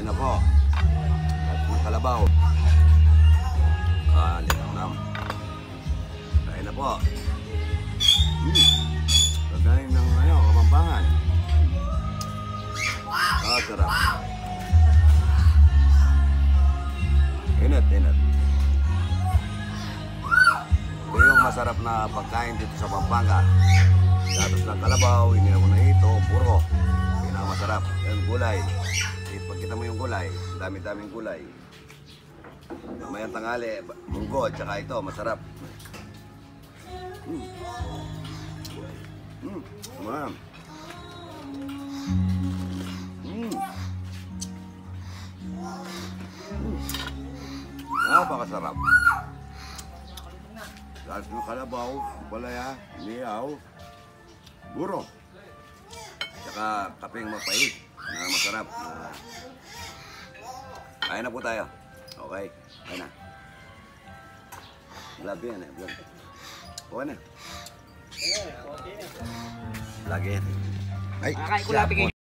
na po. At ng kalabaw. Linam. Kain na po. Kagain ng Kapampangan. Sarap. Inat. Ito yung masarap na pagkain dito sa Pampanga. Datos ng kalabaw, hindi na mo na ito, puro. Pinakamasarap. Yan, gulay. Pag kita mo yung gulay, dami-daming gulay. Mamayang tanghali, munggo, tsaka ito, masarap. Ma'am. Napakasarap. Datos ng kalabaw, balaya, niyaw, buro. Tsaka kapeng mapait na masarap. Kain na po tayo. Okay, kain na. Vlog yan eh, vlog. Okay na. Vlog yan. Ay, Kakain ko lang